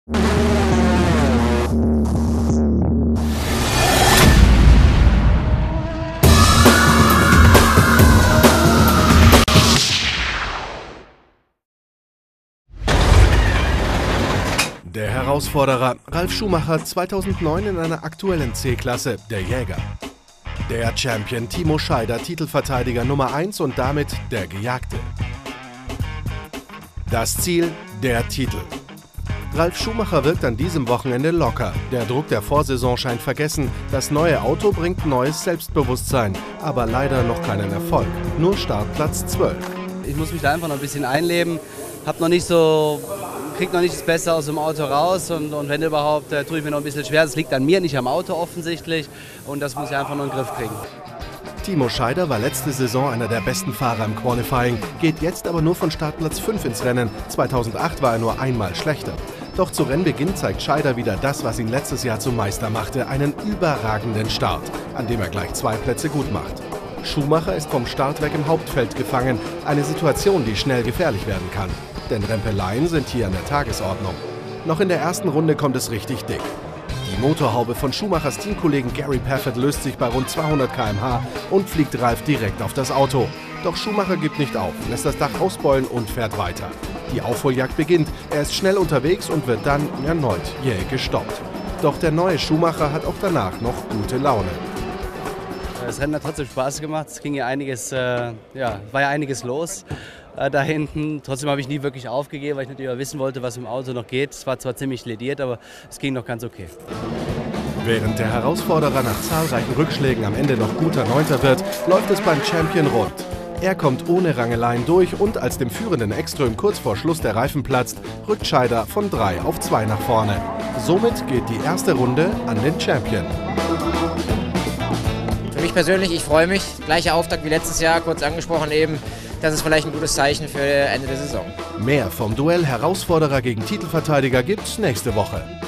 Der Herausforderer Ralf Schumacher 2009 in einer aktuellen C-Klasse, der Jäger. Der Champion Timo Scheider, Titelverteidiger Nummer 1 und damit der Gejagte. Das Ziel, der Titel. Ralf Schumacher wirkt an diesem Wochenende locker. Der Druck der Vorsaison scheint vergessen. Das neue Auto bringt neues Selbstbewusstsein, aber leider noch keinen Erfolg. Nur Startplatz 12. Ich muss mich da einfach noch ein bisschen einleben. Krieg noch nicht das Beste aus dem Auto raus und wenn überhaupt, tue ich mir noch ein bisschen schwer. Das liegt an mir, nicht am Auto offensichtlich und das muss ich einfach nur in den Griff kriegen. Timo Scheider war letzte Saison einer der besten Fahrer im Qualifying, geht jetzt aber nur von Startplatz 5 ins Rennen. 2008 war er nur einmal schlechter. Doch zu Rennbeginn zeigt Scheider wieder das, was ihn letztes Jahr zum Meister machte, einen überragenden Start, an dem er gleich 2 Plätze gut macht. Schumacher ist vom Start weg im Hauptfeld gefangen, eine Situation, die schnell gefährlich werden kann. Denn Rempeleien sind hier an der Tagesordnung. Noch in der ersten Runde kommt es richtig dick. Die Motorhaube von Schumachers Teamkollegen Gary Paffett löst sich bei rund 200 km/h und fliegt Ralf direkt auf das Auto. Doch Schumacher gibt nicht auf, lässt das Dach ausbeulen und fährt weiter. Die Aufholjagd beginnt, er ist schnell unterwegs und wird dann erneut jäh gestoppt. Doch der neue Schumacher hat auch danach noch gute Laune. Das Rennen hat trotzdem Spaß gemacht, es ging ja einiges, war ja einiges los da hinten. Trotzdem habe ich nie wirklich aufgegeben, weil ich natürlich wissen wollte, was im Auto noch geht. Es war zwar ziemlich lediert, aber es ging noch ganz okay. Während der Herausforderer nach zahlreichen Rückschlägen am Ende noch guter Neunter wird, läuft es beim Champion rund. Er kommt ohne Rangeleien durch und als dem führenden Ekström kurz vor Schluss der Reifen platzt, rückt Scheider von 3 auf 2 nach vorne. Somit geht die erste Runde an den Champion. Für mich persönlich, ich freue mich. Gleicher Auftakt wie letztes Jahr, kurz angesprochen eben. Das ist vielleicht ein gutes Zeichen für Ende der Saison. Mehr vom Duell Herausforderer gegen Titelverteidiger gibt's nächste Woche.